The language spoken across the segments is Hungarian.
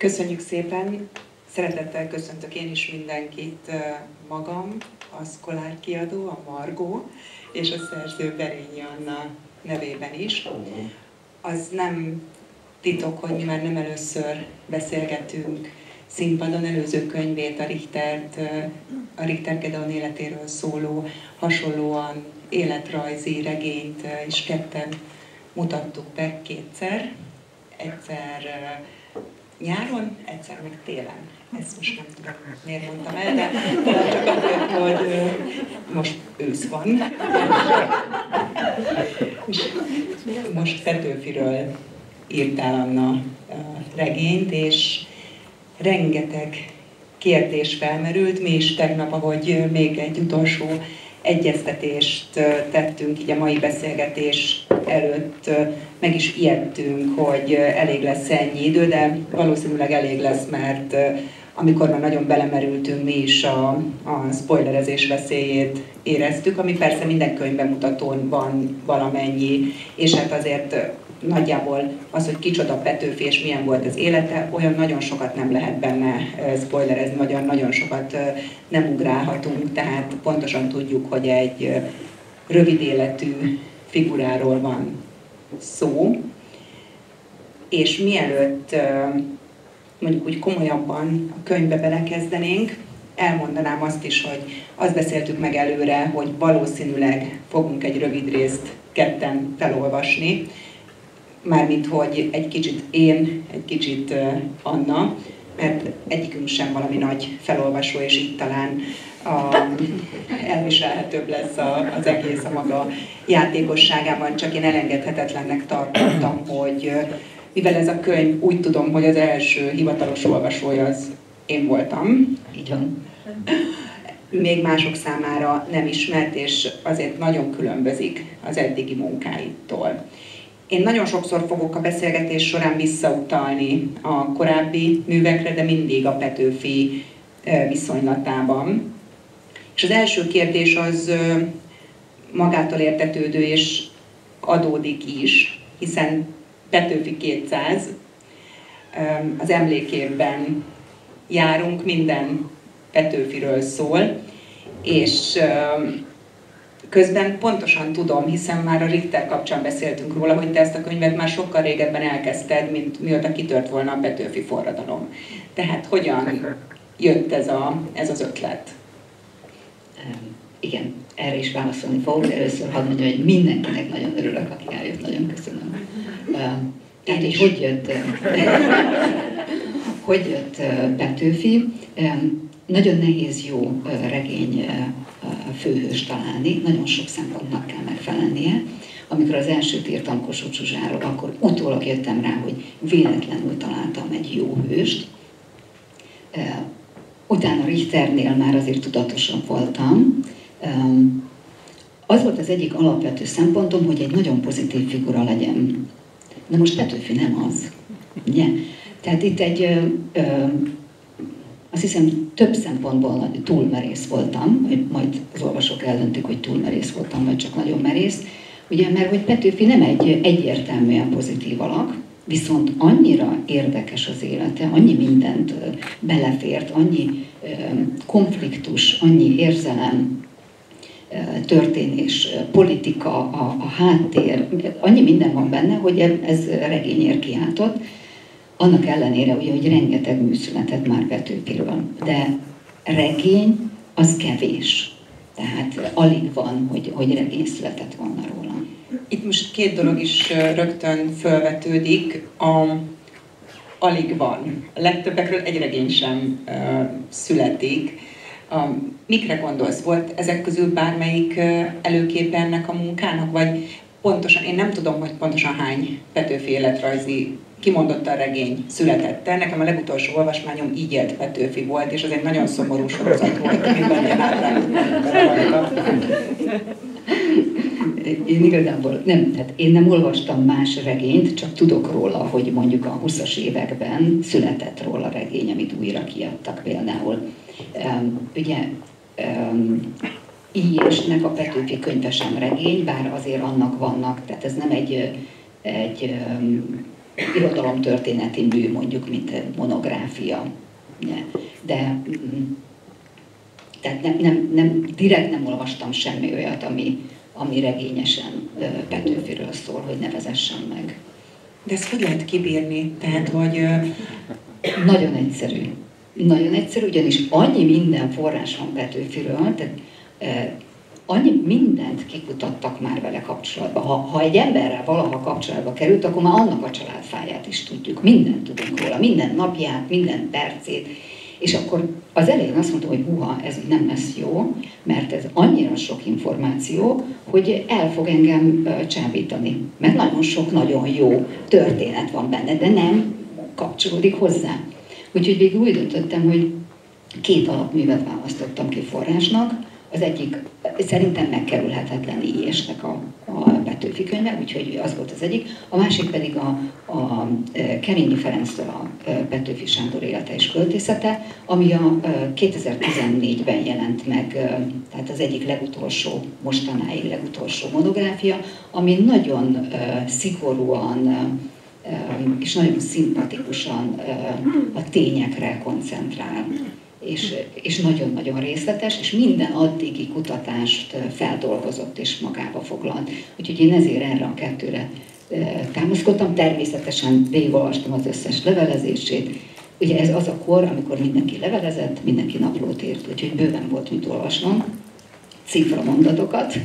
Köszönjük szépen! Szeretettel köszöntök én is mindenkit, magam, a Szkolár kiadó, a Margó, és a szerző Berényi Anna nevében is. Az nem titok, hogy mi már nem először beszélgetünk színpadon, előző könyvét, a Richter Gedeon életéről szóló, hasonlóan életrajzi regényt is ketten mutattuk be kétszer. Egyszer nyáron, egyszer még télen. Ezt most nem tudom, miért mondtam el, de csak azért, hogy most ősz van. Most Petőfiről írtál, Anna, regényt, és rengeteg kérdés felmerült. Mi is tegnap, ahogy még egy utolsó egyeztetést tettünk így a mai beszélgetés előtt, meg is ijedtünk, hogy elég lesz ennyi idő, de valószínűleg elég lesz, mert amikor már nagyon belemerültünk, mi is a spoilerezés veszélyét éreztük, ami persze minden könyvbemutatón van valamennyi, és hát azért nagyjából az, hogy kicsoda Petőfi és milyen volt az élete, olyan nagyon sokat nem lehet benne spoilerezni, nagyon sokat nem ugrálhatunk, tehát pontosan tudjuk, hogy egy rövid életű figuráról van szó, és mielőtt mondjuk úgy komolyabban a könyvbe belekezdenénk, elmondanám azt is, hogy azt beszéltük meg előre, hogy valószínűleg fogunk egy rövid részt ketten felolvasni, mármint hogy egy kicsit én, egy kicsit Anna, mert egyikünk sem valami nagy felolvasó, és így talán elviselhetőbb lesz az egész a maga játékosságában, csak én elengedhetetlennek tartottam, hogy mivel ez a könyv, úgy tudom, hogy az első hivatalos olvasója az én voltam. Így van. Még mások számára nem ismert, és azért nagyon különbözik az eddigi munkáitól. Én nagyon sokszor fogok a beszélgetés során visszautalni a korábbi művekre, de mindig a Petőfi viszonylatában. És az első kérdés az magától értetődő, és adódik is, hiszen Petőfi 200, az emlékévben járunk, minden Petőfiről szól, és közben pontosan tudom, hiszen már a Richter kapcsán beszéltünk róla, hogy te ezt a könyvet már sokkal régebben elkezdted, mint mióta kitört volna a Petőfi forradalom. Tehát hogyan jött ez az ötlet? Igen, erre is válaszolni fogok, de először hadd mondjam, hogy mindenkinek nagyon örülök, aki eljött, nagyon köszönöm. Tehát így hogy jött Petőfi? Nagyon nehéz jó regény főhős találni, nagyon sok szempontnak kell megfelelnie. Amikor az elsőt írtam Kossuth Zsuzsáról, akkor utólag jöttem rá, hogy véletlenül találtam egy jó hőst. Utána Richternél már azért tudatosabb voltam. Az volt az egyik alapvető szempontom, hogy egy nagyon pozitív figura legyen. Na most Petőfi nem az. Ugye? Tehát itt azt hiszem több szempontból túl merész voltam, hogy majd az olvasók eldöntik, hogy túl merész voltam, vagy csak nagyon merész. Ugye, mert hogy Petőfi nem egy egyértelműen pozitív alak, viszont annyira érdekes az élete, annyi mindent belefért, annyi konfliktus, annyi érzelem, történés, politika, a háttér, annyi minden van benne, hogy ez regényért kiáltott. Annak ellenére, ugye, hogy rengeteg mű született már Petőfiről, de regény az kevés. Tehát alig van, hogy regény született volna róla. Itt most két dolog is rögtön felvetődik. Alig van. A legtöbbekről egy regény sem születik. Mikre gondolsz? Volt ezek közül bármelyik előképe ennek a munkának? Vagy pontosan, én nem tudom, hogy pontosan hány Petőfi életrajzi kimondottan regény született el. Nekem a legutolsó olvasmányom Így élt Petőfi volt, és az egy nagyon szomorú sorozat volt, mindannyian Én igazából nem, tehát én nem olvastam más regényt, csak tudok róla, hogy mondjuk a 20-as években született róla regény, amit újra kiadtak például. Ugye Ilyesnek a Petőfi könyve sem regény, bár azért annak vannak, tehát ez nem egy irodalomtörténeti mű, mondjuk, mint monográfia. De tehát direkt nem olvastam semmi olyat, ami regényesen Petőfiről szól, hogy ne vezessen meg. De ezt hogy lehet kibírni? Tehát, hogy... Nagyon egyszerű. Nagyon egyszerű, ugyanis annyi minden forrás van Petőfiről, tehát annyi mindent kikutattak már vele kapcsolatban. Ha egy emberrel valaha kapcsolatba került, akkor már annak a családfáját is tudjuk. Mindent tudunk róla, minden napját, minden percét. És akkor az elején azt mondtam, hogy húha, ez nem lesz jó, mert ez annyira sok információ, hogy el fog engem csábítani. Mert nagyon sok, nagyon jó történet van benne, de nem kapcsolódik hozzá. Úgyhogy végül úgy döntöttem, hogy 2 alapművet választottam ki forrásnak. Az egyik szerintem megkerülhetetlen Ilyesnek a Petőfi könyve, úgyhogy az volt az egyik. A másik pedig a Kerényi Ferenctől a Petőfi Sándor élete és költészete, ami a 2014-ben jelent meg, tehát az egyik legutolsó, mostanáig legutolsó monográfia, ami nagyon szigorúan és nagyon szimpatikusan a tényekre koncentrál. És nagyon-nagyon részletes, és minden addigi kutatást feldolgozott és magába foglalt. Úgyhogy én ezért erre a 2-re támaszkodtam. Természetesen végigolvastam az összes levelezését. Ugye ez az a kor, amikor mindenki levelezett, mindenki naplót írt, úgyhogy bőven volt mit olvasnom. Ciframondatokat.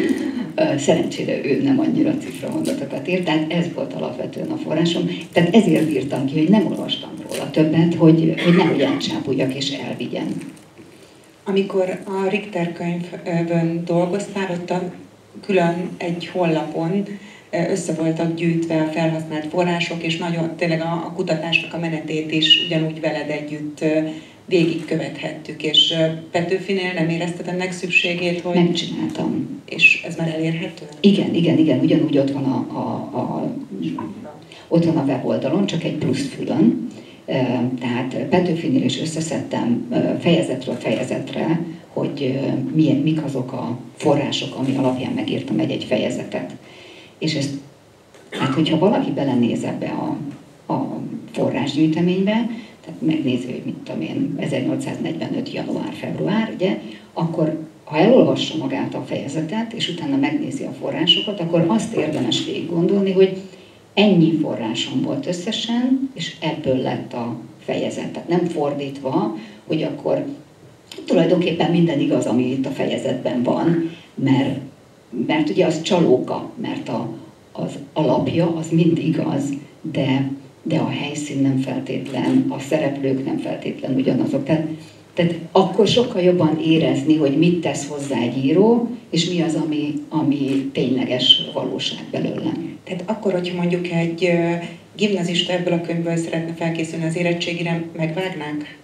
Szerencsére ő nem annyira ciframondatokat írt, tehát ez volt alapvetően a forrásom. Tehát ezért írtam ki, hogy nem olvastam róla többet, hogy nehogy elcsápuljak és elvigyen. Amikor a Richter könyvben dolgoztál, ott külön egy honlapon össze voltak gyűjtve a felhasznált források, és nagyon tényleg a kutatásnak a menetét is ugyanúgy veled együtt végigkövethettük, és Petőfinél nem érezted ennek szükségét, hogy... Megcsináltam. És ez már elérhető? Igen, ugyanúgy ott van ott van a weboldalon, csak egy plusz fülön. Tehát Petőfinél is összeszedtem fejezetről fejezetre, hogy mik azok a források, ami alapján megírtam egy fejezetet. És ezt, hát hogyha valaki belenéz ebbe a forrásgyűjteménybe, tehát megnézi, hogy mit tudom én, 1845. január-február, ugye, akkor ha elolvassa magát a fejezetet, és utána megnézi a forrásokat, akkor azt érdemes végig gondolni, hogy ennyi forrásom volt összesen, és ebből lett a fejezet. Tehát nem fordítva, hogy akkor tulajdonképpen minden igaz, ami itt a fejezetben van, mert ugye az csalóka, mert az alapja az mind igaz, de a helyszín nem feltétlen, a szereplők nem feltétlen ugyanazok. Tehát akkor sokkal jobban érezni, hogy mit tesz hozzá egy író, és mi az, ami tényleges valóság belőle. Tehát akkor, hogyha mondjuk egy gimnazista ebből a könyvből szeretne felkészülni az érettségire, megvágnánk?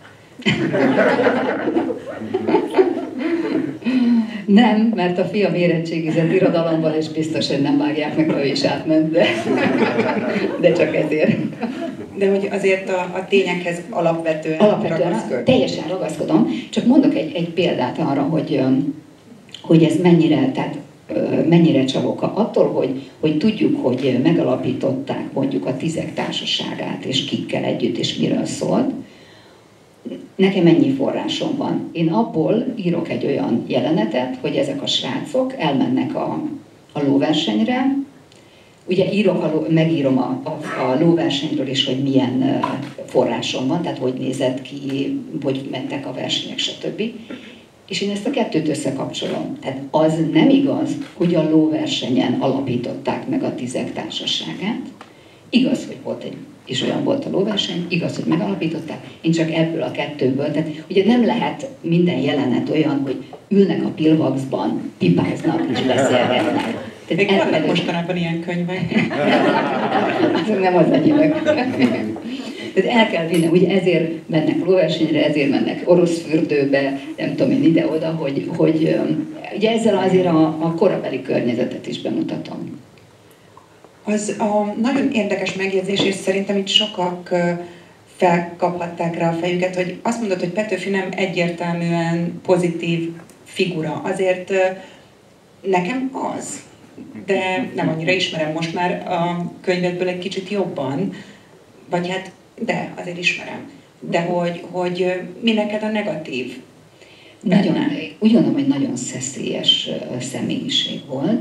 Nem, mert a fiam érettségizett irodalomban, és biztos, hogy nem vágják meg, ha ő is átment, de csak ezért. De hogy azért a tényekhez alapvetően ragaszkodom. Teljesen ragaszkodom. Csak mondok egy példát arra, hogy ez mennyire csalóka. Attól, hogy tudjuk, hogy megalapították mondjuk a Tizek társaságát, és kikkel együtt, és miről szólt, nekem ennyi forrásom van. Én abból írok egy olyan jelenetet, hogy ezek a srácok elmennek a lóversenyre. Ugye megírom a lóversenyről is, hogy milyen forrásom van, tehát hogy nézett ki, hogy mentek a versenyek, stb. És én ezt a 2-t összekapcsolom. Tehát az nem igaz, hogy a lóversenyen alapították meg a Tizek társaságát. Igaz, hogy volt és olyan volt a lóverseny, igaz, hogy megalapították, én csak ebből a 2-ből. Tehát ugye nem lehet minden jelenet olyan, hogy ülnek a Pilvaxban, pipáznak és beszélgetnek. Még vannak mostanában ilyen könyvek. Nem az enyémek. Tehát el kell vinni, ugye ezért mennek lóversenyre, ezért mennek orosz fürdőbe, nem tudom én ide-oda, hogy ugye ezzel azért a korabeli környezetet is bemutatom. Az a nagyon érdekes megjegyzés, és szerintem itt sokak felkaphatták rá a fejüket, hogy azt mondod, hogy Petőfi nem egyértelműen pozitív figura. Azért nekem az. de nem annyira ismerem most már a könyvedből egy kicsit jobban, vagy hát, de azért ismerem. De hogy mi neked a negatív? Úgy gondolom, hogy nagyon szeszélyes személyiség volt.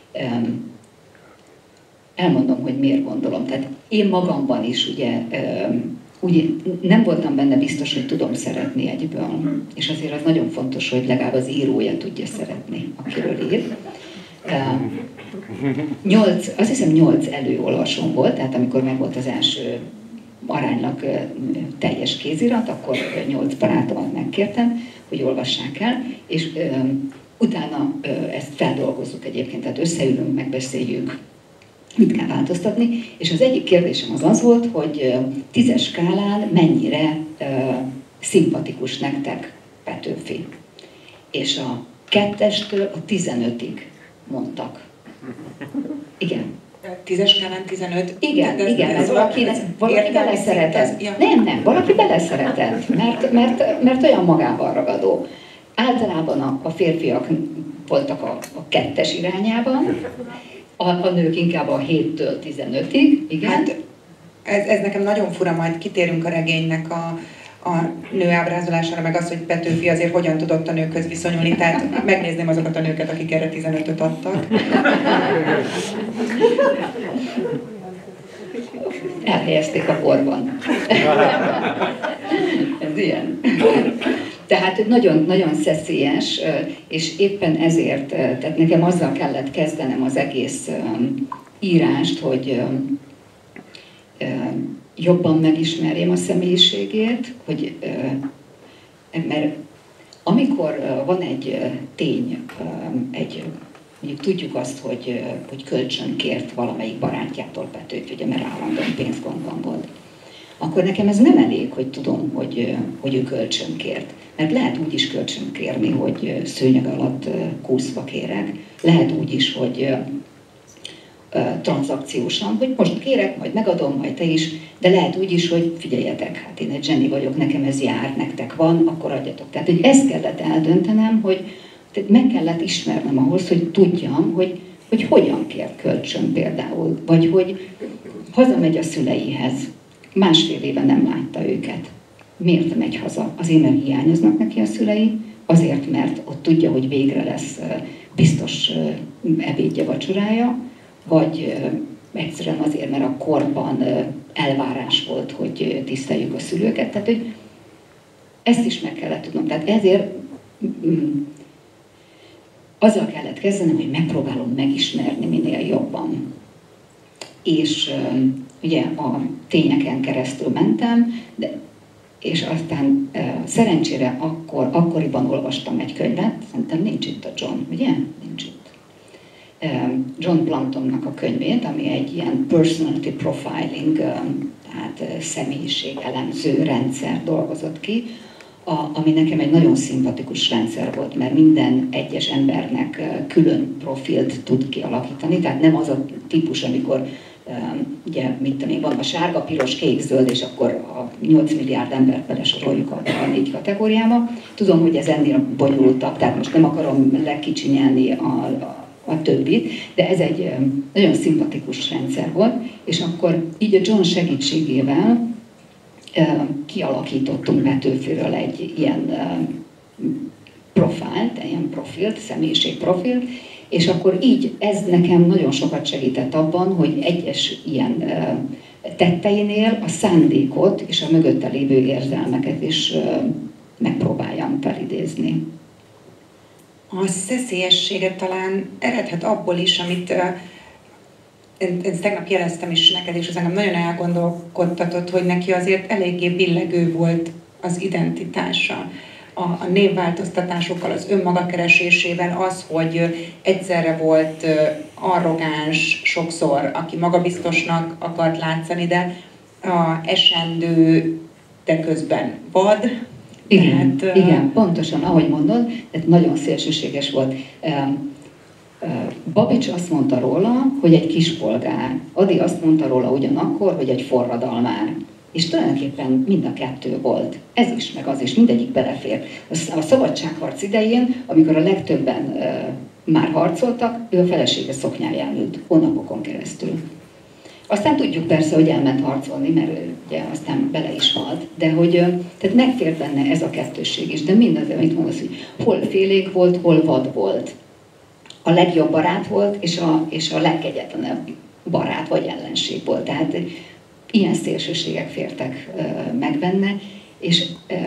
Elmondom, hogy miért gondolom. Tehát én magamban is ugye nem voltam benne biztos, hogy tudom szeretni egyből. És azért az nagyon fontos, hogy legalább az írója tudja szeretni, akiről ír. Azt hiszem 8 előolvasom volt, tehát amikor meg volt az első aránylag teljes kézirat, akkor 8 barátomat megkértem, hogy olvassák el, és utána ezt feldolgozzuk egyébként, tehát összeülünk, megbeszéljük, mit kell változtatni, és az egyik kérdésem az volt, hogy 10-es skálán mennyire szimpatikus nektek Petőfi. És a 2-estől a 15-ig mondtak. Igen. 10-es skálán 15? Igen, ez valaki beleszeretett. Ja. Nem, valaki beleszeretett, mert olyan magával ragadó. Általában a férfiak voltak a 2-es irányában, a nők inkább a 7-től 15-ig, igen. Hát ez nekem nagyon fura, majd kitérünk a regénynek a nő ábrázolására, meg az, hogy Petőfi azért hogyan tudott a nőkhöz viszonyulni, tehát megnézném azokat a nőket, akik erre 15-öt adtak. Elhelyezték a porban. Ez ilyen. Tehát nagyon, nagyon szeszélyes, és éppen ezért, tehát nekem azzal kellett kezdenem az egész írást, hogy jobban megismerjem a személyiségét, mert amikor van egy tény, mondjuk tudjuk azt, hogy kölcsön kért valamelyik barátjától Petőfi, ugye, mert állandóan pénzgondban volt, akkor nekem ez nem elég, hogy tudom, hogy ő kölcsön kért. Mert lehet úgy is kölcsön kérni, hogy szőnyeg alatt kúszva kérek, lehet úgy is, hogy tranzakciósan, hogy most kérek, majd megadom, majd te is, de lehet úgy is, hogy figyeljetek, hát én egy zseni vagyok, nekem ez jár, nektek van, akkor adjatok. Tehát, hogy ezt kellett eldöntenem, hogy meg kellett ismernem ahhoz, hogy tudjam, hogy hogyan kér kölcsön például, vagy hogy hazamegy a szüleihez, 1,5 éve nem látta őket. Miért megy haza? Azért, mert hiányoznak neki a szülei, azért, mert ott tudja, hogy végre lesz biztos ebédje, vacsorája, vagy egyszerűen azért, mert a korban elvárás volt, hogy tiszteljük a szülőket. Tehát, hogy ezt is meg kellett tudnom. Tehát ezért azzal kellett kezdenem, hogy megpróbálom megismerni minél jobban. És ugye a tényeken keresztül mentem, és aztán szerencsére akkoriban olvastam egy könyvet, szerintem nincs itt a John, ugye? Nincs itt. John Plumptonnak a könyvét, ami egy ilyen personality profiling, tehát személyiségelemző rendszer dolgozott ki, ami nekem egy nagyon szimpatikus rendszer volt, mert minden egyes embernek külön profilt tud kialakítani, tehát nem az a típus, amikor ugye, mit tudom, van a sárga, piros, kék, zöld, és akkor a 8 milliárd embert belesoroljuk a 4 kategóriába. Tudom, hogy ez ennél bonyolultabb, tehát most nem akarom lekicsinyelni a többit, de ez egy nagyon szimpatikus rendszer volt, és akkor így a John segítségével kialakítottunk Petőfiről egy ilyen profilt, ilyen profilt, személyiségprofilt, és akkor így ez nekem nagyon sokat segített abban, hogy egyes ilyen tetteinél a szándékot és a mögötte lévő érzelmeket is megpróbáljam felidézni. A szeszélyességet talán eredhet abból is, amit én tegnap jeleztem is neked, és az engem nagyon elgondolkodtatott, hogy neki azért eléggé billegő volt az identitása. A névváltoztatásokkal, az önmaga keresésével az, hogy egyszerre volt arrogáns sokszor, aki magabiztosnak akart látszani, de esendő, de közben vad. Igen, tehát, igen, pontosan, ahogy mondod, ez nagyon szélsőséges volt. Babics azt mondta róla, hogy egy kispolgár. Ady azt mondta róla ugyanakkor, hogy egy forradalmár. És tulajdonképpen mind a kettő volt. Ez is, meg az is, mindegyik belefér. A szabadságharc idején, amikor a legtöbben már harcoltak, ő a felesége szoknyáján ült hónapokon keresztül. Aztán tudjuk persze, hogy elment harcolni, mert ő ugye aztán bele is halt, de hogy tehát megfér benne ez a kettősség is, de mindaz, amit mondasz, hogy hol félénk volt, hol vad volt. A legjobb barát volt, és a legkegyetlenebb barát vagy ellenség volt. Tehát ilyen szélsőségek fértek meg benne, és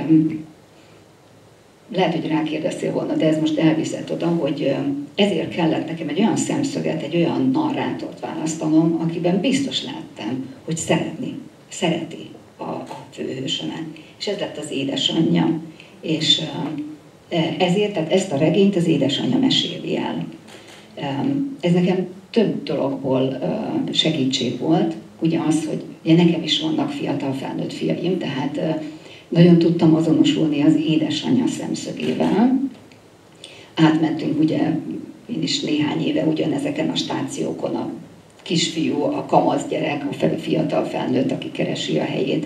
lehet, hogy rákérdeztél volna, de ez most elviszett oda, hogy ezért kellett nekem egy olyan szemszöget, egy olyan narrátort választanom, akiben biztos láttam, hogy szereti a főhősömet. És ez lett az édesanyja. És ezért, tehát ezt a regényt az édesanyja meséli el. Ez nekem több dologból segítség volt. Ugye az, hogy ugye nekem is vannak fiatal felnőtt fiaim, tehát nagyon tudtam azonosulni az édesanyja szemszögével. Átmentünk ugye, én is néhány éve ugyanezeken a stációkon, a kisfiú, a kamasz gyerek, a fiatal felnőtt, aki keresi a helyét.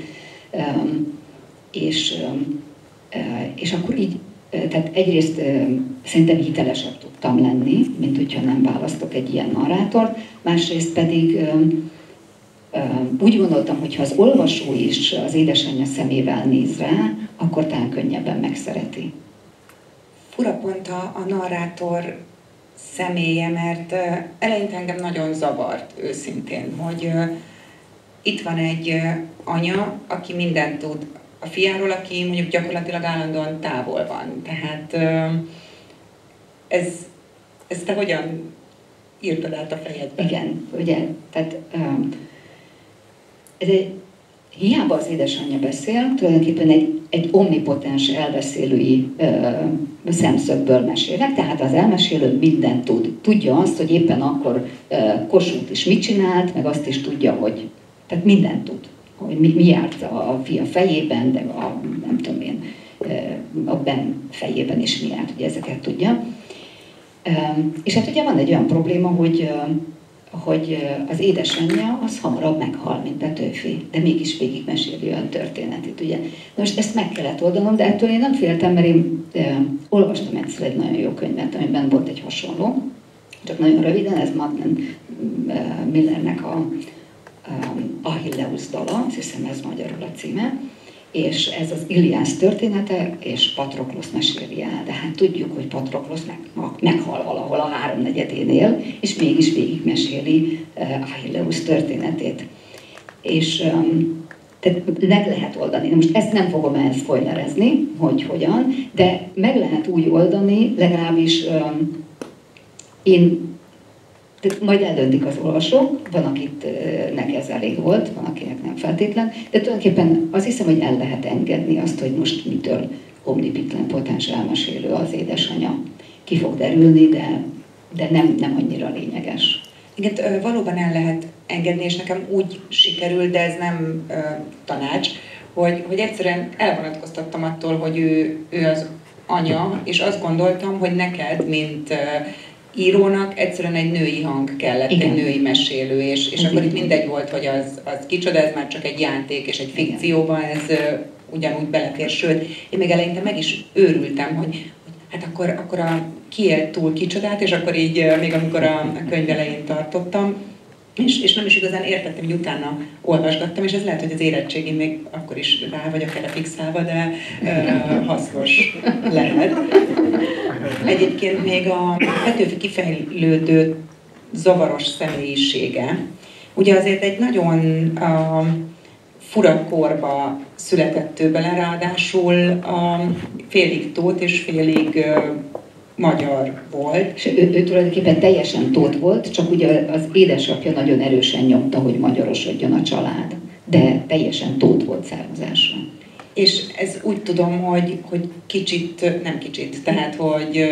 És akkor így, tehát egyrészt szerintem hitelesebb tudtam lenni, mint hogyha nem választok egy ilyen narrátort, másrészt pedig úgy gondoltam, hogy ha az olvasó is az édesanyja szemével néz rá, akkor talán könnyebben megszereti. Fura pont a narrátor személye, mert eleinte engem nagyon zavart őszintén, hogy itt van egy anya, aki mindent tud a fiáról, aki mondjuk gyakorlatilag állandóan távol van. Tehát ez te hogyan írtad át a fejedben? Igen, ugye, tehát ez hiába az édesanyja beszél, tulajdonképpen egy omnipotens elbeszélői szemszögből mesélnek, tehát az elmesélő mindent tud. Tudja azt, hogy éppen akkor Kossuth is mit csinált, meg azt is tudja, hogy tehát mindent tud. Hogy mi járt a fia fejében, de nem tudom én, a Ben fejében is mi járt, hogy ezeket tudja. És hát ugye van egy olyan probléma, hogy az édesanyja az hamarabb meghal, mint Petőfi, de mégis végigmeséli a történetét, ugye. Na most ezt meg kellett oldanom, de ettől én nem féltem, mert én olvastam egyszer egy nagyon jó könyvet, amiben volt egy hasonló, csak nagyon röviden, ez Madeleine Millernek a Achilleus dala, azt hiszem ez magyarul a címe, és ez az Iliász története, és Patroklosz meséli el. De hát tudjuk, hogy Patroklosz meghal valahol a 3/4-énél, és mégis végigmeséli Achilleus történetét. És tehát meg lehet oldani. Most ezt nem fogom elspoilerezni, hogy hogyan, de meg lehet úgy oldani, legalábbis én majd eldöntik az olvasók, van akiknek ez elég volt, van akinek nem feltétlen, de tulajdonképpen azt hiszem, hogy el lehet engedni azt, hogy most mitől omnipotens elmesélő az édesanyja. Ki fog derülni, de nem annyira lényeges. Igen, valóban el lehet engedni, és nekem úgy sikerült, de ez nem tanács, hogy egyszerűen elvonatkoztattam attól, hogy ő az anya, és azt gondoltam, hogy neked, mint írónak egyszerűen egy női hang kellett, igen, egy női mesélő, és akkor itt mindegy volt, hogy az kicsoda, ez már csak egy játék és egy fikcióban, ez ugyanúgy belefér, sőt, én még eleinte meg is őrültem, hogy hát akkor kiélt túl kicsodát, és akkor így még amikor a könyv elején tartottam, és nem is igazán értettem, hogy utána olvasgattam, és ez lehet, hogy az érettségén még akkor is rá vagyok erre fixálva, de hasznos lehet. Egyébként még a Petőfi kifejlődő zavaros személyisége, ugye azért egy nagyon fura korba született ő bele, ráadásul félig tót és félig magyar volt. És ő tulajdonképpen teljesen tót volt, csak ugye az édesapja nagyon erősen nyomta, hogy magyarosodjon a család, de teljesen tót volt származásra. És ez úgy tudom, hogy kicsit, nem kicsit, tehát hogy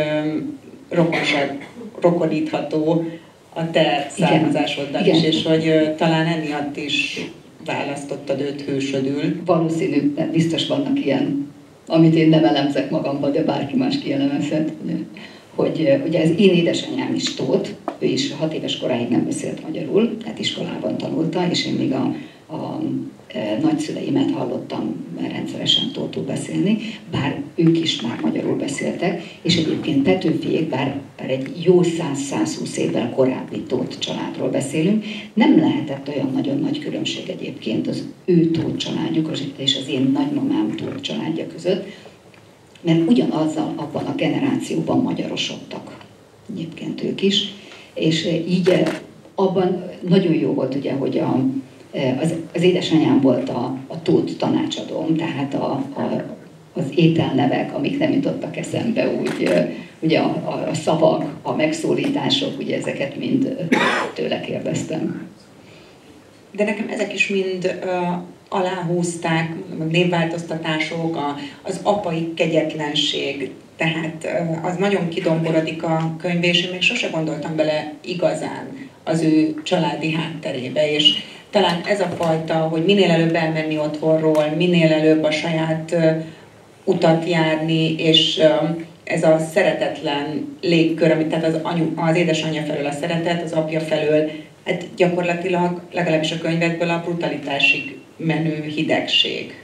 rokonítható a te származásoddal is, és hogy talán emiatt is választottad őt hősödül. Valószínű, biztos vannak ilyen, amit én nem elemzek magamba, de bárki más kielemezhet, hogy ugye az én édesanyám is tót, ő is 6 éves koráig nem beszélt magyarul, tehát iskolában tanulta, és én még a nagyszüleimet hallottam rendszeresen tótul beszélni, bár ők is már magyarul beszéltek, és egyébként Petőfiék, bár egy jó 100-120 évvel korábbi Tóth családról beszélünk, nem lehetett olyan nagyon nagy különbség egyébként az ő Tóth családjuk és az én nagymamám Tóth családja között, mert ugyanazzal abban a generációban magyarosodtak egyébként ők is, és így abban nagyon jó volt ugye, hogy az édesanyám volt a Tóth tanácsadóm, tehát az ételnevek, amik nem jutottak eszembe, úgy, ugye a szavak, a megszólítások, ugye ezeket mind tőle kérdeztem. De nekem ezek is mind aláhúzták, névváltoztatások, az apai kegyetlenség, tehát az nagyon kidomborodik a könyv, és én még sose gondoltam bele igazán az ő családi hátterébe, és talán ez a fajta, hogy minél előbb elmenni otthonról, minél előbb a saját utat járni, és ez a szeretetlen légkör, amit tehát az édesanyja felől a szeretet, az apja felől, hát gyakorlatilag legalábbis a könyvekből a brutalitásig menő hidegség.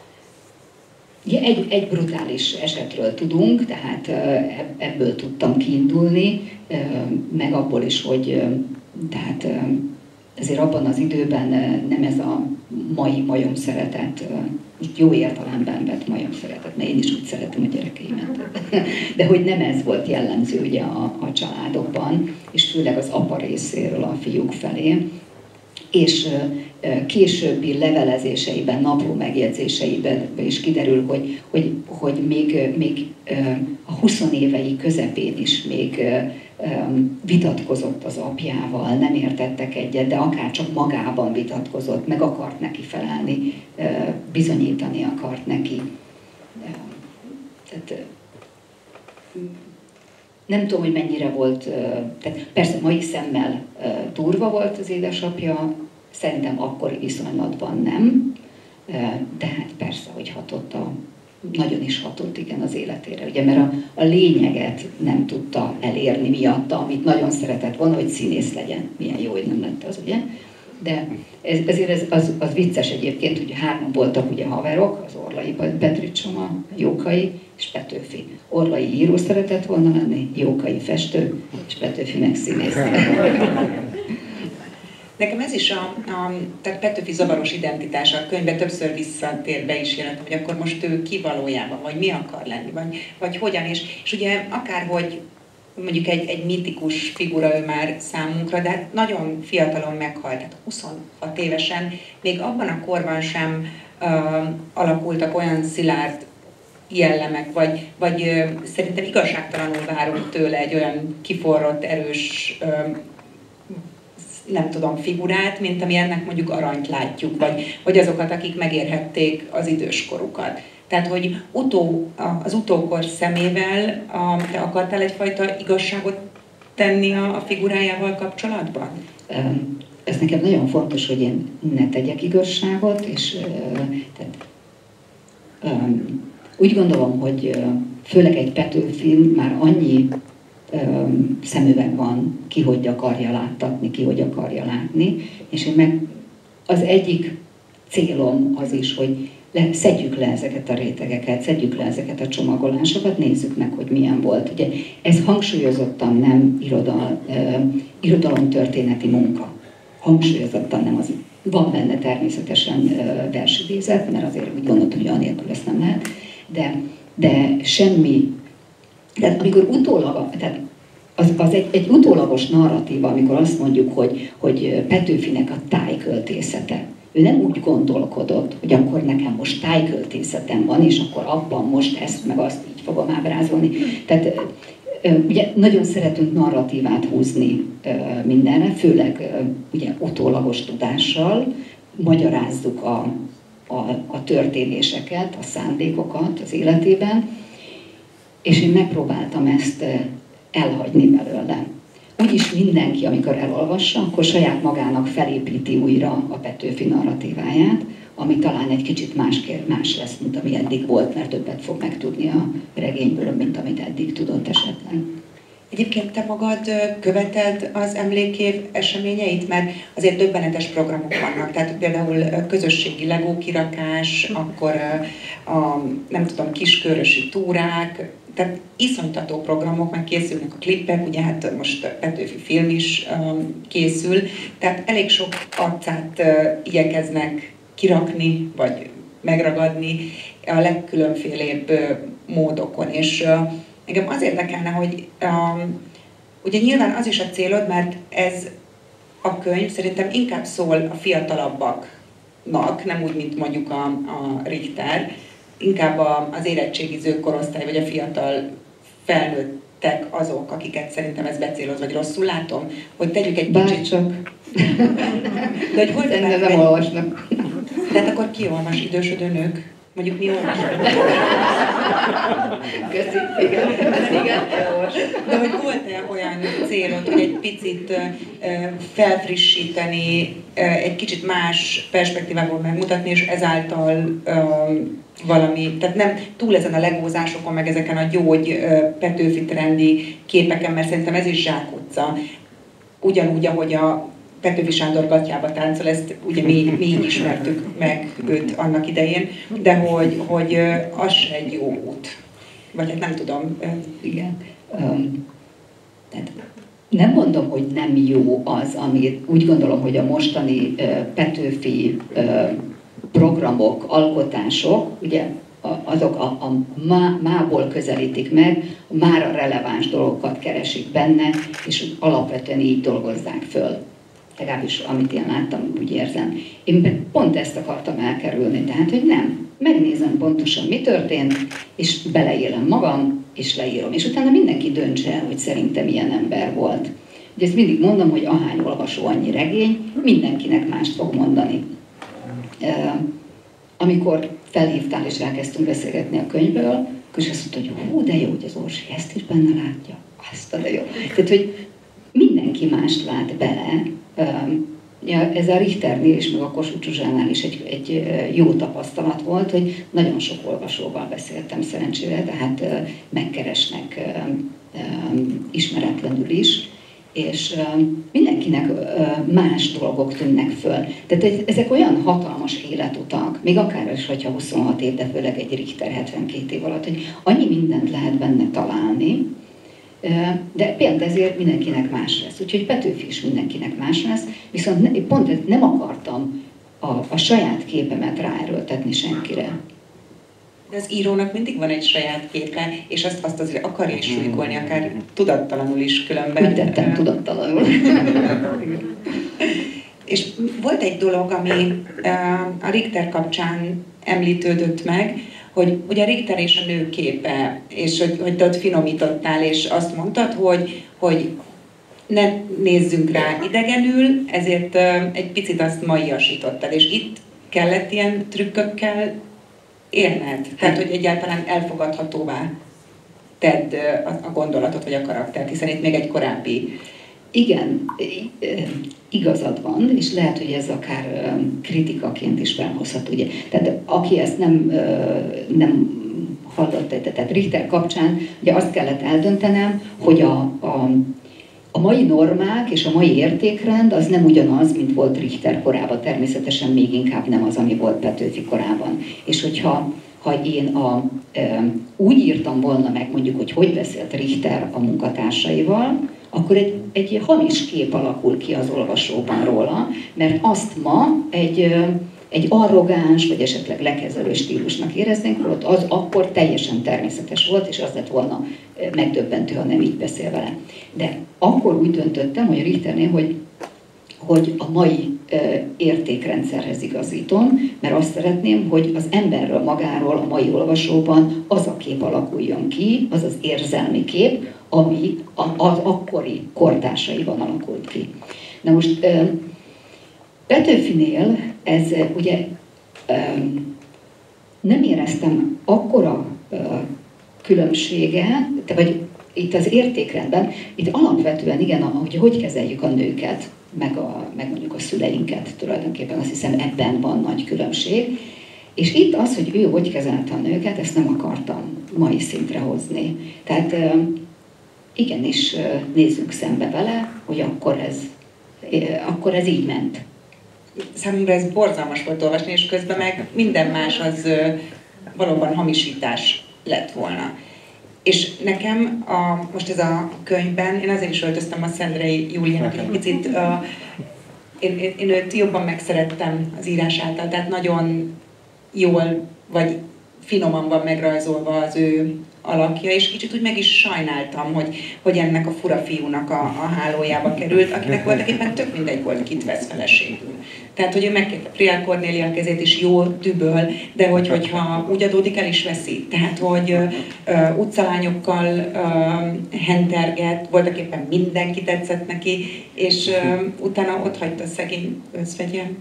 Egy brutális esetről tudunk, tehát ebből tudtam kiindulni, meg abból is, hogy tehát ezért abban az időben nem ez a mai majomszeretet, jó értelemben vett majomszeretet, mert én is úgy szeretem a gyerekeimet, de hogy nem ez volt jellemző ugye a családokban, és főleg az apa részéről a fiúk felé, és későbbi levelezéseiben, napló megjegyzéseiben is kiderül, hogy még a 20 évei közepén is még vitatkozott az apjával, nem értettek egyet, de akár csak magában vitatkozott, meg akart neki felelni, bizonyítani akart neki. Tehát, nem tudom, hogy mennyire volt, tehát persze mai szemmel durva volt az édesapja, szerintem akkori viszonylatban nem, de hát persze, hogy hatott nagyon is hatott igen az életére, ugye, mert a lényeget nem tudta elérni miatta, amit nagyon szeretett volna, hogy színész legyen. Milyen jó, hogy nem lett az, ugye? De ezért az vicces egyébként, hogy hárman voltak ugye haverok, az Orlai Petricsoma, Jókai és Petőfi. Orlai író szeretett volna lenni, Jókai festő, és Petőfi meg színész. Nekem ez is tehát Petőfi zavaros identitása a könyvben többször visszatér be is jelent, hogy akkor most ő ki valójában, vagy mi akar lenni, vagy hogyan, és ugye akárhogy mondjuk egy mitikus figura ő már számunkra, de nagyon fiatalon meghalt, tehát 26 évesen, még abban a korban sem alakultak olyan szilárd jellemek, vagy szerintem igazságtalanul várunk tőle egy olyan kiforrott, erős nem tudom, figurát, mint ami ennek mondjuk Aranyt látjuk, vagy azokat, akik megérhették az időskorukat. Tehát, hogy az utókor szemével te akartál egyfajta igazságot tenni a figurájával kapcsolatban? Ez nekem nagyon fontos, hogy én ne tegyek igazságot, és úgy gondolom, hogy főleg egy Petőfi már annyi szemüveg van, ki hogy akarja láttatni, ki hogy akarja látni, és én meg az egyik célom az is, hogy szedjük le ezeket a rétegeket, szedjük le ezeket a csomagolásokat, nézzük meg, hogy milyen volt. Ugye ez hangsúlyozottan nem irodalomtörténeti munka. Hangsúlyozottan nem az. Van benne természetesen versidézet, mert azért úgy gondoltam, hogy anélkül ezt nem lehet, de semmi. Tehát amikor utólag, tehát az egy utólagos narratíva, amikor azt mondjuk, hogy Petőfinek a tájköltészete. Ő nem úgy gondolkodott, hogy akkor nekem most tájköltészetem van, és akkor abban most ezt meg azt így fogom ábrázolni. Tehát ugye nagyon szeretünk narratívát húzni mindenre, főleg ugye utólagos tudással, magyarázzuk a történéseket, a szándékokat az életében, és én megpróbáltam ezt elhagyni belőle. Úgyis mindenki, amikor elolvassa, akkor saját magának felépíti újra a Petőfi narratíváját, ami talán egy kicsit más lesz, mint ami eddig volt, mert többet fog megtudni a regényből, mint amit eddig tudott esetleg. Egyébként te magad követed az emlékév eseményeit, mert azért döbbenetes programok vannak, tehát például közösségi legókirakás, akkor nem tudom, kiskörösi túrák, tehát iszonytató programok, meg készülnek a klippek, ugye hát most Petőfi film is készül, tehát elég sok arcát igyekeznek kirakni, vagy megragadni a legkülönfélébb módokon, és engem az érdekelne, hogy ugye nyilván az is a célod, mert ez a könyv szerintem inkább szól a fiatalabbaknak, nem úgy, mint mondjuk a Richter, inkább az érettségiző korosztály, vagy a fiatal felnőttek azok, akiket szerintem ez becéloz, vagy rosszul látom, hogy tegyük egy kicsit... Csak. De hogy szerintem nem olvasnak. Tehát akkor ki olvas? Idősödő nők? Mondjuk mi olvasunk? Köszi, igen, de hogy volt-e olyan célod, hogy egy picit felfrissíteni, egy kicsit más perspektívából megmutatni, és ezáltal valami, tehát nem túl ezen a legózásokon, meg ezeken a gyógy Petőfi trendi képeken, mert szerintem ez is zsákutca. Ugyanúgy, ahogy a Petőfi Sándor gatyába táncol, ezt ugye mi így ismertük meg őt annak idején, de hogy az se egy jó út. Vagy hát nem tudom. Igen. Tehát nem mondom, hogy nem jó az, amit úgy gondolom, hogy a mostani Petőfi programok, alkotások, ugye azok a mából közelítik meg, már a releváns dolgokat keresik benne, és alapvetően így dolgozzák föl. Legalábbis amit én láttam, úgy érzem. Én pont ezt akartam elkerülni, tehát, hogy nem. Megnézem pontosan, mi történt, és beleélem magam, és leírom. És utána mindenki döntse el, hogy szerintem milyen ember volt. Ugye ezt mindig mondom, hogy ahány olvasó, annyi regény, mindenkinek mást fog mondani. Amikor felhívtál és elkezdtünk beszélgetni a könyvből, akkor is azt mondta, hogy hú, de jó, hogy az Orsi ezt is benne látja. Azt de jó. Tehát, hogy mindenki mást lát bele. Ez a Richternél is, meg a Kossuth Zsuzsánál is egy jó tapasztalat volt, hogy nagyon sok olvasóval beszéltem szerencsére, tehát megkeresnek ismeretlenül is, és mindenkinek más dolgok tűnnek föl. Tehát ezek olyan hatalmas életutak, még akár is, hogyha 26 év, de főleg egy Richter 72 év alatt, hogy annyi mindent lehet benne találni, de például ezért mindenkinek más lesz. Úgyhogy Petőfi is mindenkinek más lesz, viszont pont nem akartam a saját képemet ráerőltetni senkire. De az írónak mindig van egy saját képe, és azt azért akarja is súlykolni, akár tudattalanul is különben. Úgy tettem tudattalanul. És volt egy dolog, ami a Richter kapcsán említődött meg, hogy ugye a Richter és a nő képe, és hogy te ott finomítottál, és azt mondtad, hogy ne nézzünk rá idegenül, ezért egy picit azt maiasítottad, és itt kellett ilyen trükkökkel élned? Tehát, hogy egyáltalán elfogadhatóvá tedd a gondolatot, vagy a karaktert, hiszen itt még egy korábbi... Igen, igazad van, és lehet, hogy ez akár kritikaként is felhozható. Ugye? Tehát aki ezt nem hallotta, tehát Richter kapcsán ugye azt kellett eldöntenem, hogy a mai normák és a mai értékrend az nem ugyanaz, mint volt Richter korában, természetesen még inkább nem az, ami volt Petőfi korában. És hogyha én úgy írtam volna meg mondjuk, hogy beszélt Richter a munkatársaival, akkor egy hamis kép alakul ki az olvasóban róla, mert azt ma egy arrogáns, vagy esetleg lekezelő stílusnak éreznénk, holott az akkor teljesen természetes volt, és az lett volna megdöbbentő, ha nem így beszél vele. De akkor úgy döntöttem, hogy Richternél, hogy a mai értékrendszerhez igazítom, mert azt szeretném, hogy az emberről magáról a mai olvasóban az a kép alakuljon ki, az az érzelmi kép, ami az akkori kortársaiban alakult ki. Na most Petőfinél ez ugye nem éreztem akkora különbséget, vagy itt az értékrendben, itt alapvetően igen, hogy kezeljük a nőket, meg mondjuk a szüleinket tulajdonképpen, azt hiszem ebben van nagy különbség. És itt az, hogy ő hogy kezelte a nőket, ezt nem akartam mai szintre hozni. Tehát igenis nézzünk szembe vele, hogy akkor ez így ment. Számomra ez borzalmas volt olvasni, és közben meg minden más az valóban hamisítás lett volna. És nekem most ez a könyvben, én azért is öltöztem a Szendrei Júliának egy picit, én őt jobban megszerettem az írás által, tehát nagyon jól, vagy finoman van megrajzolva az ő alakja, és kicsit úgy meg is sajnáltam, hogy ennek a fura fiúnak a hálójába került, akinek voltak éppen tök mindegy volt, kit vesz feleségül. Tehát, hogy ő megkérte Priál Kornélia kezét is jó düböl, de hogyha úgy adódik, el is veszi. Tehát, hogy utcalányokkal henterget, voltak éppen mindenki tetszett neki, és utána ott hagyta szegény özvegyen.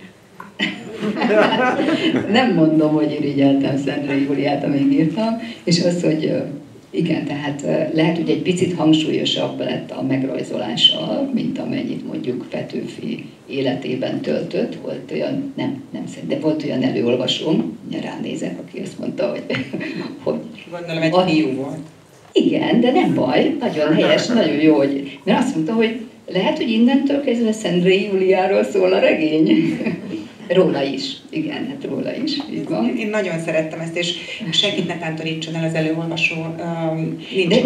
Nem mondom, hogy irigyeltem Szendrei Júliát, amíg írtam, és az, hogy igen, tehát lehet, hogy egy picit hangsúlyosabb lett a megrajzolása, mint amennyit mondjuk Petőfi életében töltött. Volt olyan, nem szerint, de volt olyan előolvasóm, ránézek, aki azt mondta, hogy gondolom, egy fiú volt. Igen, de nem baj, nagyon helyes, nagyon jó, mert azt mondta, hogy lehet, hogy innentől kezdve Szendrei Júliáról szól a regény. Róla is, igen, hát róla is, így van. Én nagyon szerettem ezt, és senkit ne tántorítson el az előolvasó, nincs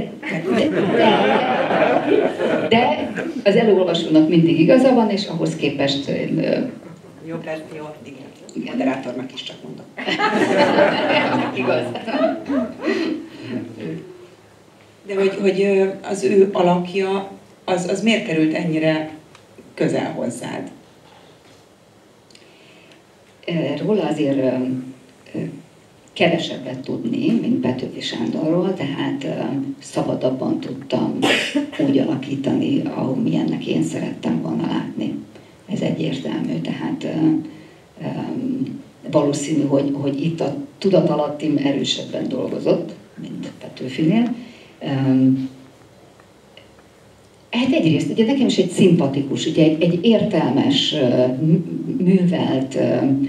de az előolvasónak mindig igaza van, és ahhoz képest... Jobb lesz, jó, igen. Moderátornak is csak mondom. Igaz. De hogy az ő alakja, az miért került ennyire közel hozzád? Róla azért kevesebbet tudni, mint Petőfi Sándorról, tehát szabadabban tudtam úgy alakítani, milyennek én szerettem volna látni. Ez egyértelmű, tehát valószínű, hogy itt a tudatalattim erősebben dolgozott, mint Petőfinél. Hát egyrészt, ugye nekem is egy szimpatikus, ugye egy értelmes, művelt,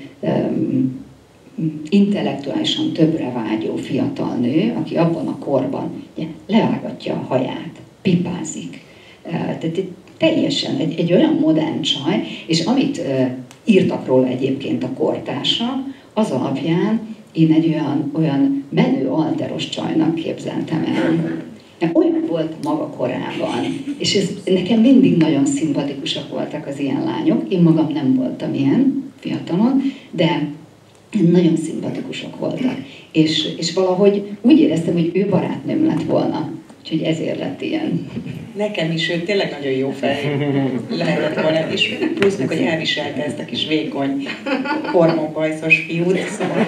intellektuálisan többre vágyó fiatal nő, aki abban a korban ugye, levágatja a haját, pipázik. Tehát teljesen egy olyan modern csaj, és amit írtak róla egyébként a kortársak, az alapján én egy olyan menő alteros csajnak képzeltem el. Olyan volt maga korában, és ez, nekem mindig nagyon szimpatikusak voltak az ilyen lányok. Én magam nem voltam ilyen fiatalon, de nagyon szimpatikusak voltak. És valahogy úgy éreztem, hogy ő barátnőm lett volna. Úgyhogy ezért lett ilyen. Nekem is ő tényleg nagyon jó fej lehetett volna, és plusz meg, hogy elviselte ezt a kis vékony, hormonbajszos fiút. Szóval...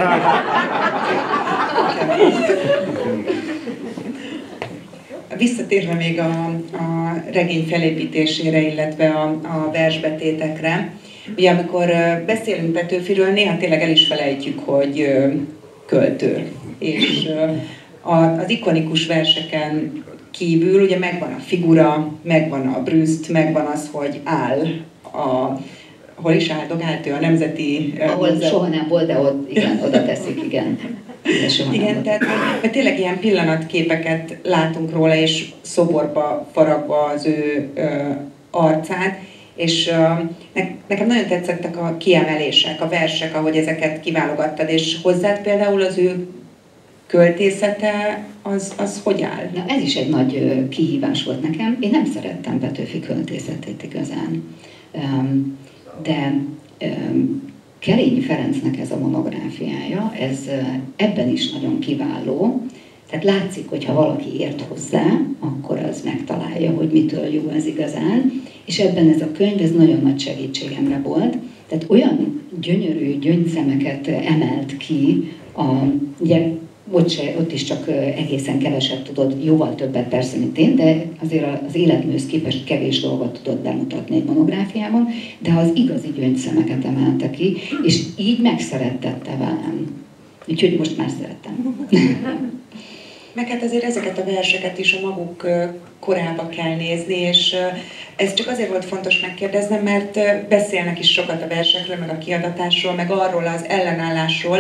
Visszatérve még a regény felépítésére, illetve a versbetétekre, ugye amikor beszélünk Petőfiről, néha tényleg el is felejtjük, hogy költő. És az ikonikus verseken kívül ugye megvan a figura, megvan a brüszt, megvan az, hogy áll hol is áldogált ő a Nemzeti... Ahol soha nem volt, de ott, igen, oda teszik, igen. Igen, tehát hogy tényleg ilyen pillanatképeket látunk róla, és szoborba faragva az ő arcát, és nekem nagyon tetszettek a kiemelések, a versek, ahogy ezeket kiválogattad, és hozzád például az ő költészete, az hogy áll? Na, ez is egy nagy kihívás volt nekem. Én nem szerettem Petőfi költészetét igazán, de Kerényi Ferencnek ez a monográfiája, ez ebben is nagyon kiváló. Tehát látszik, hogy ha valaki ért hozzá, akkor az megtalálja, hogy mitől jó ez igazán. És ebben ez a könyv, ez nagyon nagy segítségemre volt. Tehát olyan gyönyörű gyöngyszemeket emelt ki, ugye ott is csak egészen keveset tudod, jóval többet persze, mint én, de azért az életműhöz képest kevés dolgot tudod bemutatni egy monográfiában, de az igazi gyöngyszemeket emelte ki, és így megszerettette velem. Úgyhogy most már szerettem. Meg hát azért ezeket a verseket is a maguk korába kell nézni, és ez csak azért volt fontos megkérdeznem, mert beszélnek is sokat a versekről, meg a kiadatásról, meg arról az ellenállásról,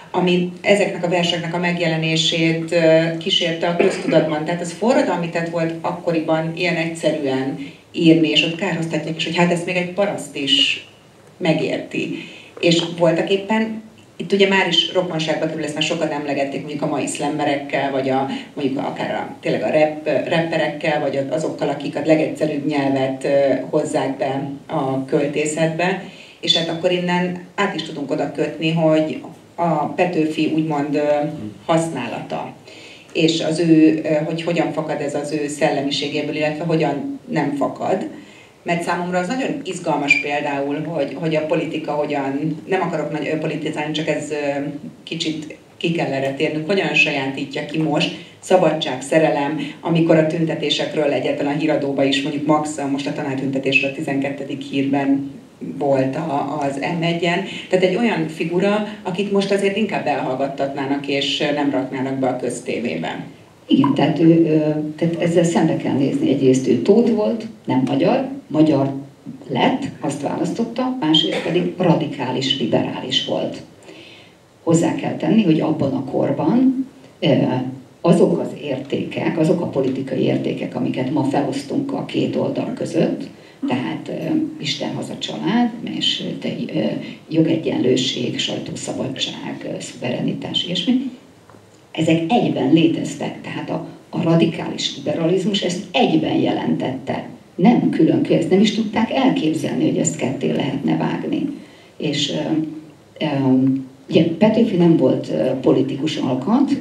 ami ezeknek a verseknek a megjelenését kísérte a köztudatban. Tehát az forradalmi tett volt akkoriban ilyen egyszerűen írni, és ott kárhoztatják is, hogy hát ezt még egy paraszt is megérti. És voltak éppen, itt ugye már is rokonságba kerül, ezt már sokan emlegették mondjuk a mai szlemmerekkel, vagy mondjuk akár tényleg a rapperekkel, vagy azokkal, akik a legegyszerűbb nyelvet hozzák be a költészetbe. És hát akkor innen át is tudunk oda kötni, hogy a Petőfi úgymond használata, és az ő, hogy hogyan fakad ez az ő szellemiségéből, illetve hogyan nem fakad. Mert számomra az nagyon izgalmas például, hogy a politika hogyan, nem akarok nagy politizálni, csak ez kicsit ki kell erre térnünk, hogyan sajátítja ki most szabadság, szerelem, amikor a tüntetésekről egyáltalán a híradóban is, mondjuk Max, most a tanártüntetésről a 12. hírben volt az M1-en. Tehát egy olyan figura, akit most azért inkább elhallgattatnának és nem raknának be a köztévében. Igen, tehát ezzel szembe kell nézni. Egyrészt ő tót volt, nem magyar lett, azt választotta, másrészt pedig radikális, liberális volt. Hozzá kell tenni, hogy abban a korban azok az értékek, azok a politikai értékek, amiket ma felosztunk a két oldal között, tehát Isten, haza, család, és jogegyenlőség, sajtószabadság, szuverenitás, ilyesmi, ezek egyben léteztek, tehát a radikális liberalizmus ezt egyben jelentette. Nem külön, ezt nem is tudták elképzelni, hogy ezt ketté lehetne vágni. És ugye, Petőfi nem volt politikus alkat,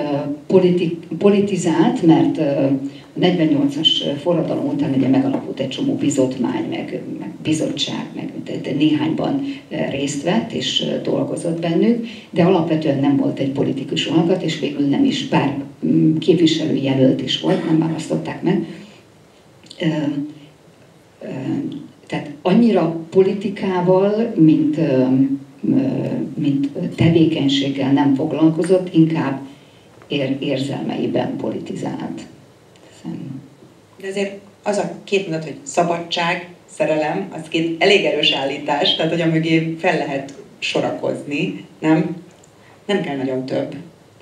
politizált, mert a 48-as forradalom után ugye megalakult egy csomó bizotmány, meg bizottság, meg néhányban részt vett és dolgozott bennük, de alapvetően nem volt egy politikus alkat, és végül nem is, bár képviselőjelölt is volt, nem választották meg. Tehát annyira politikával, mint tevékenységgel nem foglalkozott, inkább érzelmeiben politizált. De azért az a két mondat, hogy szabadság, szerelem, az két elég erős állítás, tehát hogy a mögé fel lehet sorakozni, nem? Nem kell nagyon több.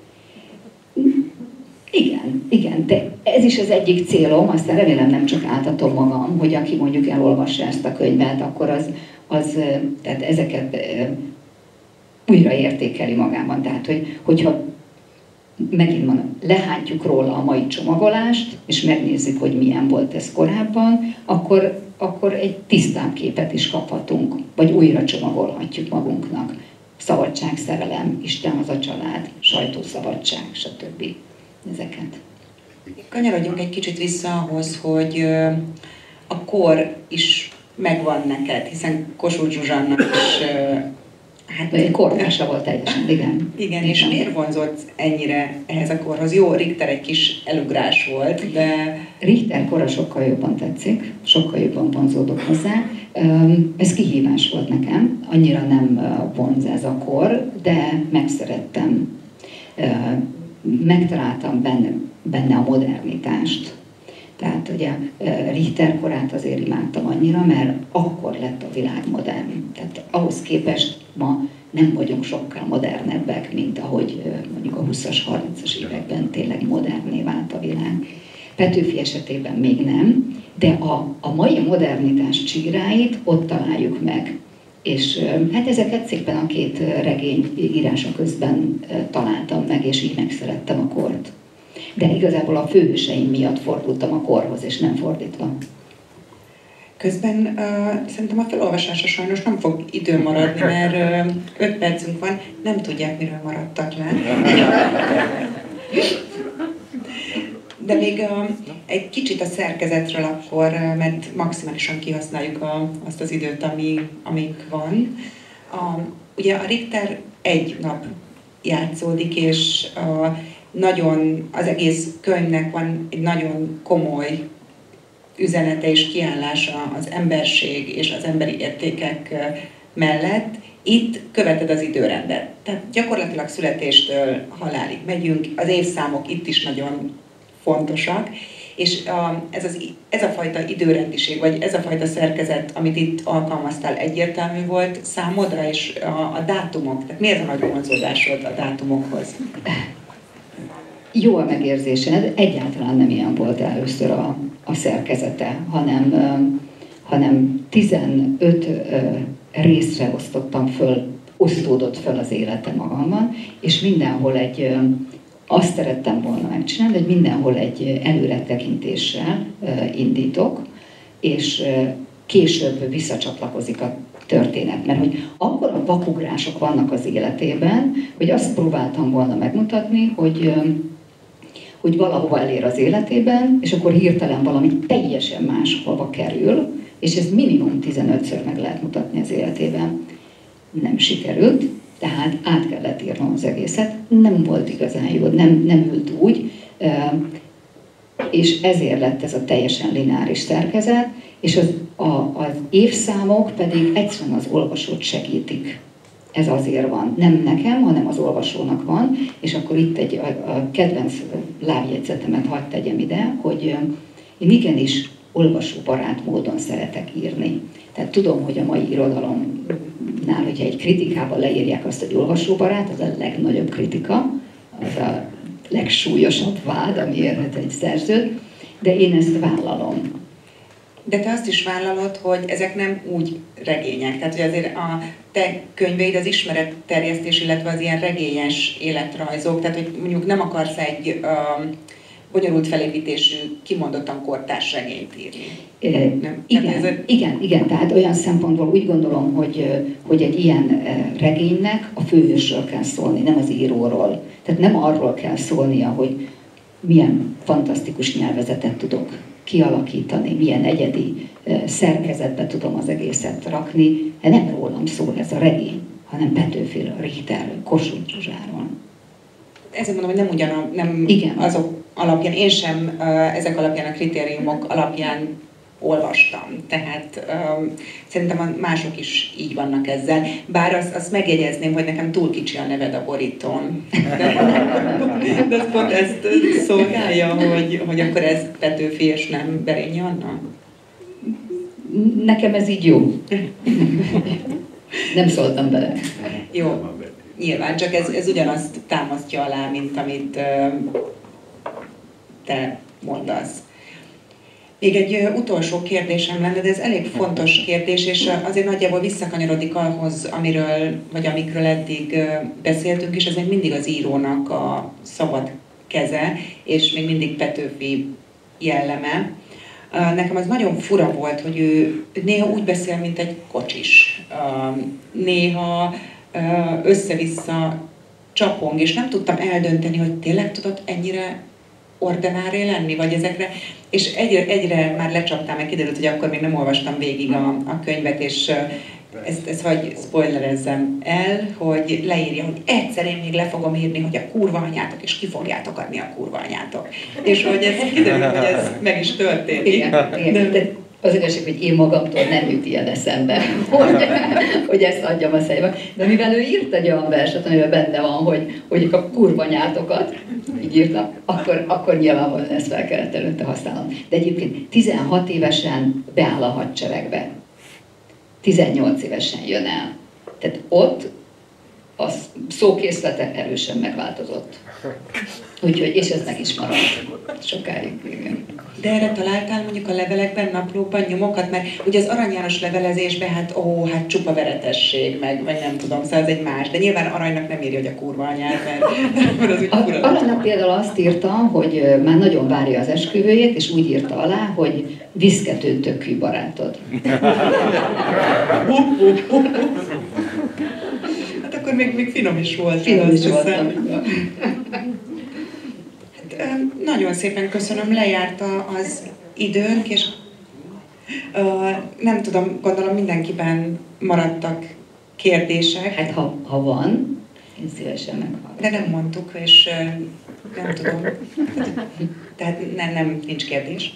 Igen, de ez is az egyik célom, aztán remélem nem csak áltatom magam, hogy aki mondjuk elolvassa ezt a könyvet, akkor az tehát ezeket újra értékeli magában. Tehát, hogyha megint mondom, lehántjuk róla a mai csomagolást, és megnézzük, hogy milyen volt ez korábban, akkor egy tisztább képet is kaphatunk, vagy újra csomagolhatjuk magunknak. Szabadság, szerelem, Isten, haza, család, sajtószabadság, stb. Ezeket. Kanyarodjunk egy kicsit vissza ahhoz, hogy a kor is megvan neked, hiszen Kossuth Zsuzsannak is hát kortársa volt teljesen, igen. Igen, és miért vonzott ennyire ehhez a korhoz? Jó, Richter egy kis elugrás volt, de... Richter kora sokkal jobban tetszik, sokkal jobban vonzódok hozzá. Ez kihívás volt nekem, annyira nem vonz ez a kor, de megszerettem. Megtaláltam benne a modernitást. Tehát ugye Richter korát azért imádtam annyira, mert akkor lett a világ modern. Tehát ahhoz képest ma nem vagyunk sokkal modernebbek, mint ahogy mondjuk a 20-as, 30-as években tényleg modernné vált a világ. Petőfi esetében még nem, de a mai modernitás csíráit ott találjuk meg. És hát ezeket szépen a két regény írása közben találtam meg, és így megszerettem a kort. De igazából a főhőseim miatt fordultam a korhoz, és nem fordítva. Közben szerintem a felolvasásra sajnos nem fog idő maradni, mert 5 percünk van, nem tudják, miről maradtak le. De még egy kicsit a szerkezetről akkor, mert maximálisan kihasználjuk azt az időt, amíg van. Ugye a Richter egy nap játszódik, és nagyon, az egész könyvnek van egy nagyon komoly üzenete és kiállása az emberség és az emberi értékek mellett. Itt követed az időrendet. Tehát gyakorlatilag születéstől halálig megyünk, az évszámok itt is nagyon fontosak, És ez a fajta időrendiség, vagy ez a fajta szerkezet, amit itt alkalmaztál, egyértelmű volt számodra, és a dátumok, tehát mi ez a nagy vonzódásod a dátumokhoz? Jó a megérzésed, egyáltalán nem ilyen volt először a szerkezete, hanem 15 részre osztódott föl az életem magamban, és mindenhol azt szerettem volna megcsinálni, hogy mindenhol egy előretekintéssel indítok, és később visszacsatlakozik a történet. Mert hogy akkor a vakugrások vannak az életében, hogy azt próbáltam volna megmutatni, hogy valahova elér az életében, és akkor hirtelen valami teljesen máshova kerül, és ez minimum 15-ször meg lehet mutatni az életében. Nem sikerült, tehát át kellett írnom az egészet, nem volt igazán jó, nem ült úgy, és ezért lett ez a teljesen lineáris szerkezet, és az évszámok pedig egyszerűen az olvasót segítik. Ez azért van. Nem nekem, hanem az olvasónak van, és akkor itt a kedvenc lábjegyzetemet hadd tegyem ide, hogy én igenis olvasóbarát módon szeretek írni. Tehát tudom, hogy a mai irodalomnál, hogyha egy kritikában leírják azt, hogy olvasóbarát, az a legnagyobb kritika, az a legsúlyosabb vád, ami érhet egy szerzőt, de én ezt vállalom. De te azt is vállalod, hogy ezek nem úgy regények. Tehát, hogy azért a te könyveid az ismeretterjesztés, illetve az ilyen regényes életrajzok, tehát, hogy mondjuk nem akarsz egy bonyolult felépítésű, kimondottan kortárs regényt írni. Igen, tehát olyan szempontból úgy gondolom, hogy egy ilyen regénynek a főhősről kell szólni, nem az íróról. Tehát nem arról kell szólnia, hogy milyen fantasztikus nyelvezetet tudok kialakítani, milyen egyedi szerkezetbe tudom az egészet rakni. Nem rólam szól ez a regény, hanem Petőfiről, Richterről, Kossuth Zsuzsáról. Ezért mondom, hogy nem azok alapján, én sem ezek alapján, a kritériumok alapján olvastam. Tehát szerintem mások is így vannak ezzel. Bár azt megjegyezném, hogy nekem túl kicsi a neved a borítón. De ez pont ezt szolgálja, hogy akkor ez Petőfi és nem Berényi Anna? Nekem ez így jó. Nem szóltam bele. Jó, nyilván, csak ez ugyanazt támasztja alá, mint amit te mondasz. Még egy utolsó kérdésem lenne, de ez elég fontos kérdés, és azért nagyjából visszakanyarodik ahhoz, amikről eddig beszéltünk, és ez még mindig az írónak a szabad keze, és még mindig Petőfi jelleme. Nekem az nagyon fura volt, hogy ő néha úgy beszél, mint egy kocsis. Néha össze-vissza csapong, és nem tudtam eldönteni, hogy tényleg tudott ennyire ordinári lenni, vagy ezekre, és egyre már lecsaptál, meg kiderült, hogy akkor még nem olvastam végig a könyvet, és ezt hagy spoilerezzem el, hogy leírja, hogy egyszer én még le fogom írni, hogy a kurva anyátok, és ki fogjátok adni a kurva anyátok. És hogy ez kiderült, hogy ez meg is történik. Igen. De az igazság, hogy én magamtól nem jut ilyen eszembe, hogy ezt adjam a szembe. De mivel ő írt egy olyan verset, amiben benne van, hogy a kurva anyátokat, így írtam, akkor nyilvánvalóan ezt fel kellett előtte használnom. De egyébként 16 évesen beáll a hadseregbe. 18 évesen jön el. Tehát ott a szókészlete erősen megváltozott. Úgyhogy, és ez meg is maradt sokáig. Igen. De erre találtál mondjuk a levelekben, naplóban nyomokat? Mert ugye az Arany János levelezésben, hát csupa veretesség, meg nem tudom, szóval ez egy más. De nyilván Aranynak nem írja, hogy a kurva anyát, mert az úgy fura. Aranynak például azt írta, hogy már nagyon várja az esküvőjét, és úgy írta alá, hogy viszkető tökű barátod. Hát akkor még finom is volt. Finom is voltam. Nagyon szépen köszönöm, lejárt az időnk, és nem tudom, gondolom mindenkiben maradtak kérdések. Hát ha van, én szívesen meghallgatom. De nem mondtuk, és nem tudom. Tehát nincs kérdés.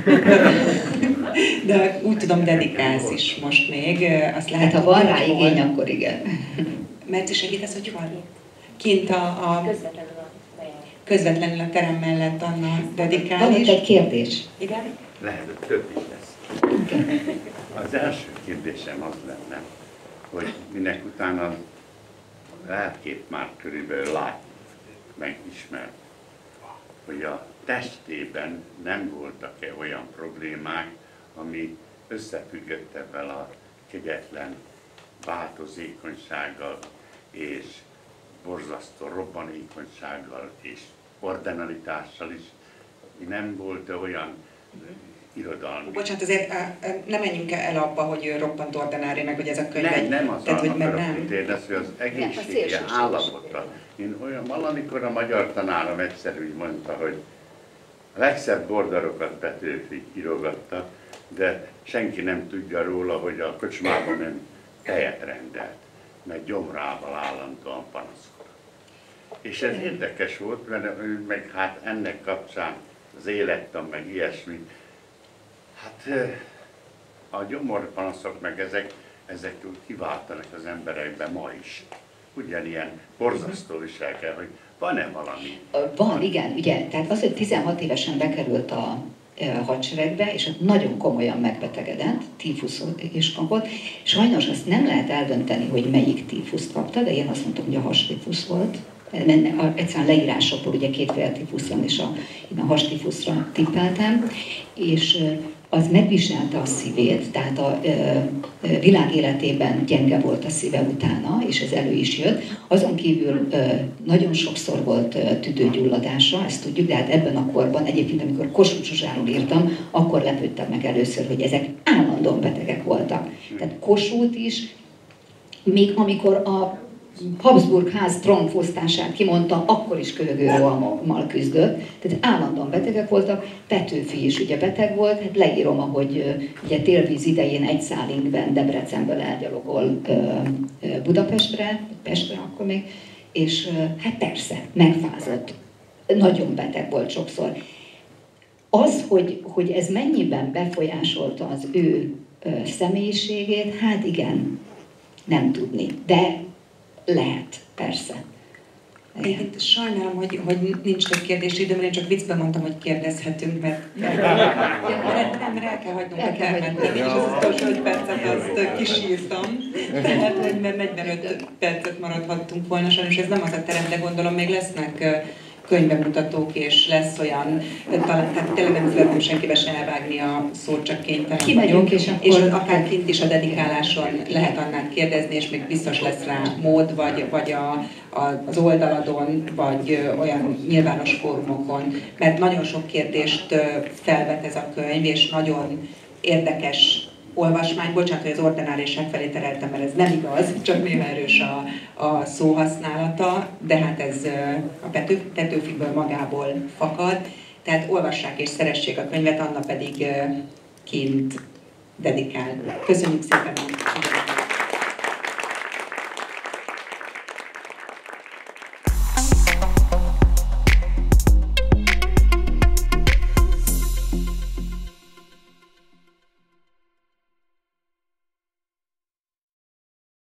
De úgy tudom, dedikálsz is most még. Azt lehet, hát ha van rá igény, akkor igen. Mert segítesz, hogy van? Kint a... közvetlenül a terem mellett Anna dedikál Van is. itt egy kérdés. Igen? Lehet, több is lesz. Az első kérdésem az lenne, hogy minek utána lelkét már körülbelül lát, megismert, hogy a testében nem voltak-e olyan problémák, ami összefüggött ebben a kegyetlen változékonysággal és borzasztó robbanékonysággal és ordinalitással is. Nem volt olyan irodalmi. Bocsánat, azért nem menjünk el abba, hogy ő roppant ordinári, meg hogy ez a könyv. Nem az tehát, hogy meg akarok kérdezni, hogy az egészségi állapota. Én olyan, valamikor a magyar tanárom egyszer úgy mondta, hogy a legszebb bordarokat Petőfi írogatta, de senki nem tudja róla, hogy a kocsmában nem tejet rendelt, mert gyomrával állandóan panaszkodott. És ez érdekes volt, mert meg hát ennek kapcsán az élettan, meg ilyesmi, hát a gyomorpanaszok meg ezek kiváltanak az emberekben ma is. Ugyanilyen borzasztó viselkedés, hogy van-e valami? Van, igen, ugye, tehát az, hogy 16 évesen bekerült a hadseregbe, és ott nagyon komolyan megbetegedett, tífuszot is kapott. Sajnos azt nem lehet eldönteni, hogy melyik tífuszt kapta, de én azt mondtam, hogy a hastífusz volt. Egyszerűen leírásokból ugye kétféle tífusz van, és én a hastífuszra tippeltem, és az megviselte a szívét, tehát a világ életében gyenge volt a szíve utána, és ez elő is jött. Azon kívül nagyon sokszor volt tüdőgyulladása, ezt tudjuk, de hát ebben a korban, egyébként amikor Kossuth Zsuzsáról írtam, akkor lepődtem meg először, hogy ezek állandóan betegek voltak. Tehát Kossuth is, még amikor a Habsburg ház trónfosztását kimondta, akkor is köhögő rohammal küzdött, tehát állandóan betegek voltak, Petőfi is ugye beteg volt, hát leírom, ahogy ugye télvíz idején egy szálinkben Debrecenből elgyalogol Pestre akkor még, és hát persze, megfázott, nagyon beteg volt sokszor. Az, hogy ez mennyiben befolyásolta az ő személyiségét, hát igen, nem tudni, de lehet, persze. Én sajnálom, hogy nincs több kérdésidőm, én csak viccben mondtam, hogy kérdezhetünk, mert nem el kell hagynunk a termet, és az utolsó 5 percet azt kisírtam, tehát mert 45 percet maradhattunk volna, sajnos ez nem az a terem, de gondolom még lesznek könyvbemutatók, és lesz olyan, tehát tényleg nem szeretném senkibe se elvágni a szót, csak kénytelen vagyok, és akár kint is a dedikáláson lehet Annát kérdezni, és még biztos lesz rá mód, vagy az oldaladon, vagy olyan nyilvános fórumokon, mert nagyon sok kérdést felvet ez a könyv, és nagyon érdekes olvasmány. Bocsánat, hogy az ordináriság felé tereltem, mert ez nem igaz, csak néha erős a szóhasználata, de hát ez a Petőfiből magából fakad. Tehát olvassák és szeressék a könyvet, Anna pedig kint dedikál. Köszönjük szépen a figyelmet!